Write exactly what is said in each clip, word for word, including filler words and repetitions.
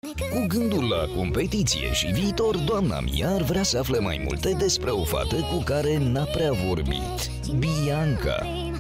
Cu gândul la competiție și viitor, doamna Miar vrea să afle mai multe despre o fată cu care n-a prea vorbit, Bianca.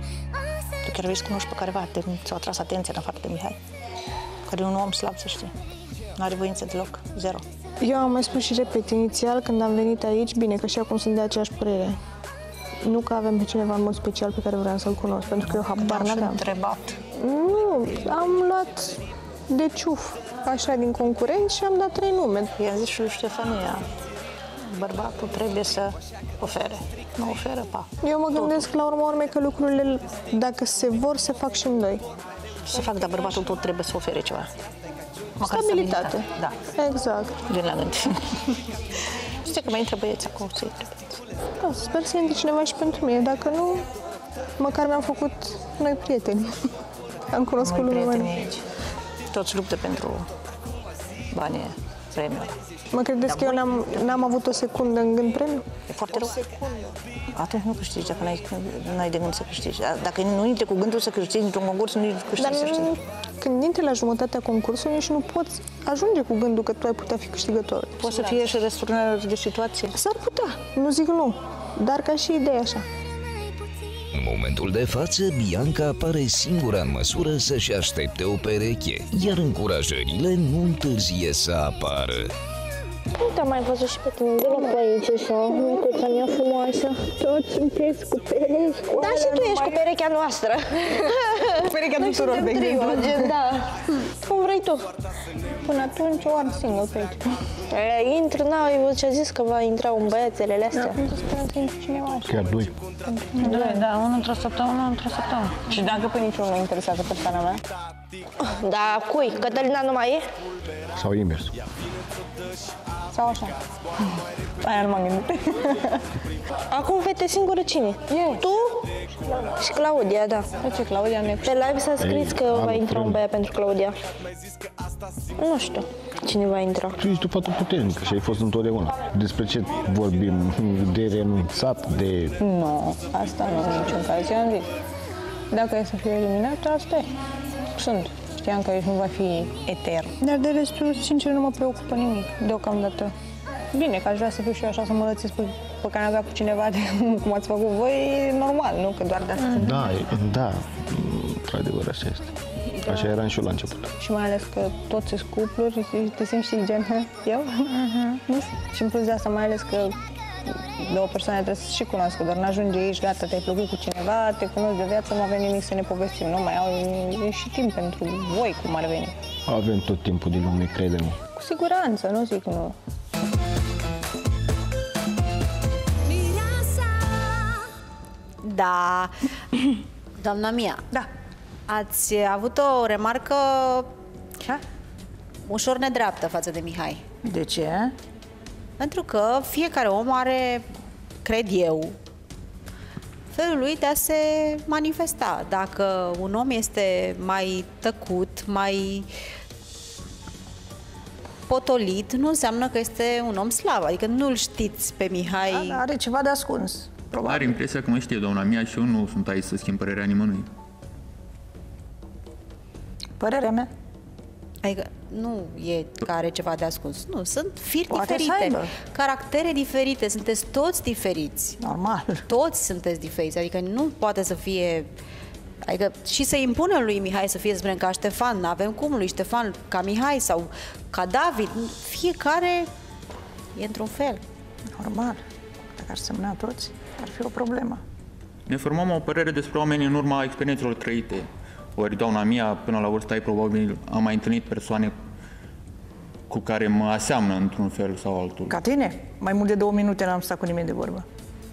Tu chiar vrei să cunoști pe careva, ți-au atras atenția în afară de Mihai, care e un om slab, să știi. Nu are voință deloc, zero. Eu am mai spus și repet, inițial, când am venit aici, bine, că și acum sunt de aceeași părere. Nu că avem pe cineva în mod special pe care vreau să-l cunosc, pentru că eu habar n-aveam. Întrebat. Nu, am luat de ciuf, așa, din concurenți și am dat trei nume. I-am zis și lui Ștefania, bărbatul trebuie să ofere. Nu oferă, pa. Eu mă gândesc la urma urmei că lucrurile, dacă se vor, se fac și în doi. Se fac, dar bărbatul tot trebuie să ofere ceva. Măcar stabilitate. Da. Exact. Vin la gând. Știi că mai intră băieți acolo, să intre băieți. Da, sper să intre cineva și pentru mine. Dacă nu, măcar mi-am făcut noi prieteni. Am cunoscut lumea. Noi prieteni aici. Toți luptă pentru banii premiul. Mă credeți că eu n-am, n-am avut o secundă în gând premiu? E foarte rău. Atunci nu câștigi, dacă n-ai de gând să câștigi. Dacă nu intri cu gândul să câștigi într-un concurs, nu câștigi, Dar să știi. Când intri la jumătatea concursului, nici nu poți ajunge cu gândul că tu ai putea fi câștigător. Poate să fie și răsturnare de situație. S-ar putea, nu zic nu, dar ca și idee așa. În momentul de față, Bianca pare singura în măsură să-și aștepte o pereche, iar încurajările nu întârzie să apară. Nu te-am mai văzut și pe tine deloc pe aici, așa, micuța mea frumoasă. Toți sunteți cu perechi. Da, și tu ești cu perechea noastră. Perechea tuturor, de exemplu. Da. Cum vrei tu. Până atunci o ard singur pe aici. E, intră, n-au, eu ce-a zis că va intra un băiețelele astea. Da, sperăm să intre cineva așa. Chiar doi. Doi, da, unul într-o săptămână, unul într-o săptămână. Și dacă pe niciunul nu interesează persoana mea? Da, cui? Cătălina nu mai e? Sau invers. Sau așa? Aia nu m-am gândit. Acum fete singură cine? Eu. Tu? Și Claudia, da. De ce, Claudia nu e? Pe live s-a scris că va intra un băiat pentru Claudia. Nu știu cine va intra. Tu ești o fată puternică și ai fost întotdeauna. Despre ce vorbim? De renunțat, de... Nu, asta nu, în niciun caz. Eu am zis, dacă e să fiu eliminată, asta e. Sunt. Știam că aici nu va fi etern. Dar de restul, sincer, nu mă preocupă nimic, deocamdată. Bine, că aș vrea să fiu și eu așa, să mă lățesc pe, pe canapea cu cineva, de cum ați făcut voi, e normal, nu? Că doar de asta. Mm-hmm. Da, da, într-adevăr așa este. Da. Așa eram și eu la început. Și mai ales că toți sunt cupluri, te simți, știi, gen, eu? Uh-huh. Și în plus de asta, mai ales că două persoane trebuie să și cunoască, doar n-ajunge aici, gata, te-ai plăcut cu cineva, te cunoști de viață, nu avem nimic să ne povestim, nu mai au e și timp pentru voi, cum ar veni. Avem tot timpul din lume, crede-mă. Cu siguranță, nu zic nu. Da, doamna Mia, Da. ați avut o remarcă Ce? ușor nedreaptă față de Mihai. De ce? Pentru că fiecare om are, cred eu, felul lui de a se manifesta. Dacă un om este mai tăcut, mai potolit, nu înseamnă că este un om slab. Adică nu-l știți pe Mihai. Da, are ceva de ascuns, probabil. Are impresia că mă știe doamna Mia și eu nu sunt aici să schimb părerea nimănui. Părerea mea? Adică nu e că are ceva de ascuns. Nu, sunt firi Poate diferite, caractere diferite, sunteți toți diferiți. Normal. Toți sunteți diferiți, adică nu poate să fie... Adică și să impună lui Mihai să fie, să spunem, ca Ștefan, n-avem cum lui Ștefan, ca Mihai sau ca David, fiecare e într-un fel. Normal. Dacă ar semna toți, ar fi o problemă. Ne formăm o părere despre oameni în urma experiențelor trăite. Ori doamna Mia, până la vârsta ei, probabil am mai întâlnit persoane cu care mă aseamnă într-un fel sau altul. Ca tine? Mai mult de două minute n-am stat cu nimeni de vorbă.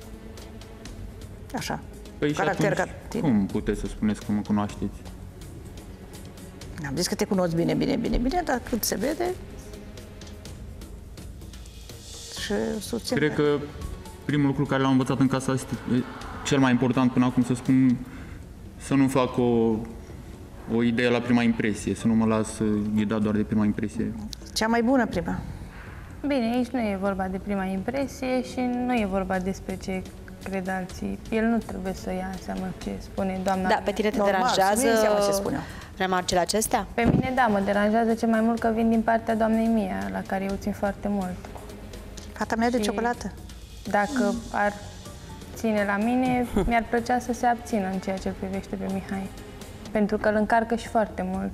Așa. Păi Caracter și ca tine. cum puteți să spuneți că mă cunoașteți? Am zis că te cunosc bine, bine, bine, bine, dar cât se vede... Și susțin. Cred că primul lucru care l-am învățat în casa este cel mai important până acum, să spun, să nu fac o, o idee la prima impresie, să nu mă las ghidat doar de prima impresie. Cea mai bună prima. Bine, aici nu e vorba de prima impresie și nu e vorba despre ce cred alții. El nu trebuie să ia în seamă ce spune doamna. Da, pe tine te Normal, deranjează să nu ia în seamă ce spune. remarcele acestea? Pe mine, da, mă deranjează cel mai mult că vin din partea doamnei Mia, la care eu țin foarte mult. Fata mea de Și ciocolată. Dacă ar ține la mine, mi-ar plăcea să se abțină în ceea ce îl privește pe Mihai. Pentru că îl încarcă și foarte mult.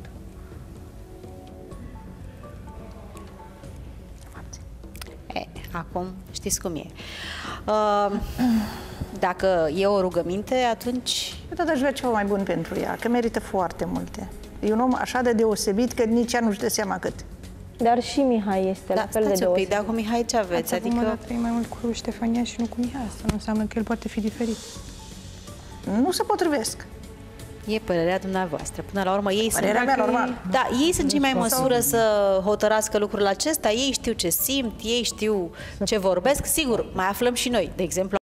E, acum știți cum e. Uh, dacă e o rugăminte, atunci... Eu tot aș vrea ceva mai bun pentru ea, că merită foarte multe. E un om așa de deosebit că nici ea nu-și dă seama cât. Dar și Mihai este Da, la fel de stați un pic, deosebit. dar cu Mihai ce aveți? Adică... Adică... Mă trăi mai mult cu Ștefania și nu cu Mihai. Asta nu înseamnă că el poate fi diferit. Nu se potrivesc. E părerea dumneavoastră. Până la urmă, ei Părerea sunt... mea, normal. Da, ei sunt cei mai în măsură să hotărască lucrul acesta. Ei știu ce simt, ei știu ce vorbesc. Sigur, mai aflăm și noi. De exemplu,